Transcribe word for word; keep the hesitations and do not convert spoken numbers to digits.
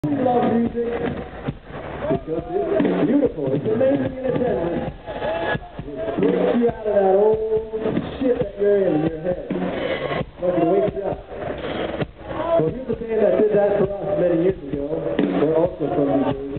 You love music because it's beautiful. It's amazing in attendance. It wakes you out of that old shit that you're in in your head. Fucking wakes you up. Well, here's the band that did that for us many years ago. They're also from New Jersey.